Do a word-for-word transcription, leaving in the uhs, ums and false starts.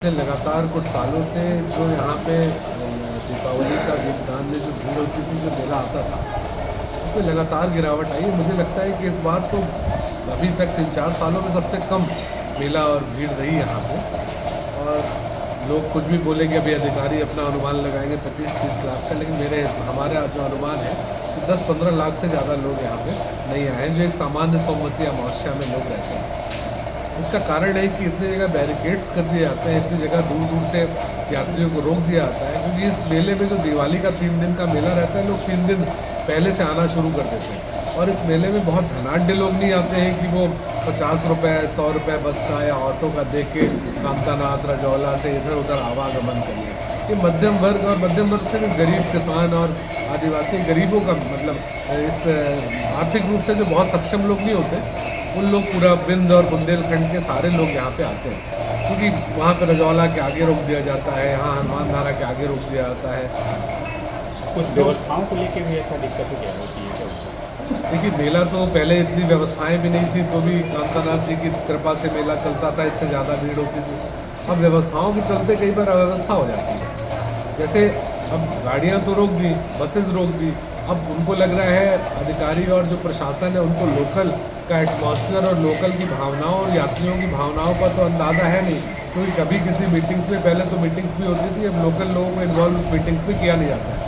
लगातार कुछ सालों से जो यहाँ पे दीपावली का दीपदान में जो भीड़ होती थी, जो मेला आता था, उसमें लगातार गिरावट आई है। मुझे लगता है कि इस बार तो अभी तक तीन चार सालों में सबसे कम मेला और भीड़ रही यहाँ पे। और लोग कुछ भी बोलेंगे, अभी अधिकारी अपना अनुमान लगाएंगे पच्चीस तीस लाख का, लेकिन मेरे हमारे जो अनुमान है कि दस पंद्रह लाख से ज़्यादा लोग यहाँ पे नहीं आए हैं, जो एक सामान्य सोमवती अमावस्या में लोग रहते हैं। उसका कारण है कि इतनी जगह बैरिकेड्स कर दिए जाते हैं, इतनी जगह दूर दूर से यात्रियों को रोक दिया जाता है, क्योंकि इस मेले में जो दिवाली का तीन दिन का मेला रहता है, लोग तीन दिन पहले से आना शुरू कर देते हैं। और इस मेले में बहुत धनाढ़ लोग नहीं आते हैं कि वो पचास रुपये सौ रुपये बस का या ऑटो का दे के कामतानाथ रजौला से इधर उधर आवागमन करिए। ये मध्यम वर्ग और मध्यम वर्ग से भी गरीब किसान और आदिवासी गरीबों का मतलब इस आर्थिक रूप से जो बहुत सक्षम लोग नहीं होते, उन लोग पूरा बिंद और बुंदेलखंड के सारे लोग यहाँ पे आते हैं, क्योंकि वहाँ पर रजौला के आगे रोक दिया जाता है, यहाँ हनुमान धारा के आगे रोक दिया जाता है। कुछ व्यवस्थाओं को लेकर भी ऐसा दिक्कत क्या होती है? देखिए, मेला तो पहले इतनी व्यवस्थाएं भी नहीं थी, तो भी कामतानाथ जी की कृपा से मेला चलता था, इससे ज़्यादा भीड़ होती थी। अब व्यवस्थाओं के चलते कई बार अव्यवस्था हो जाती है। जैसे अब गाड़ियाँ तो रोक दी, बसेज रोक दी, अब उनको लग रहा है अधिकारी और जो प्रशासन है उनको लोकल का एटमॉस्फेयर और लोकल की भावनाओं और यात्रियों की भावनाओं का तो अंदाज़ा है नहीं, क्योंकि कभी किसी मीटिंग्स में, पहले तो मीटिंग्स भी होती थी, अब लोकल लोगों को इन्वॉल्व मीटिंग्स में किया नहीं जाता है।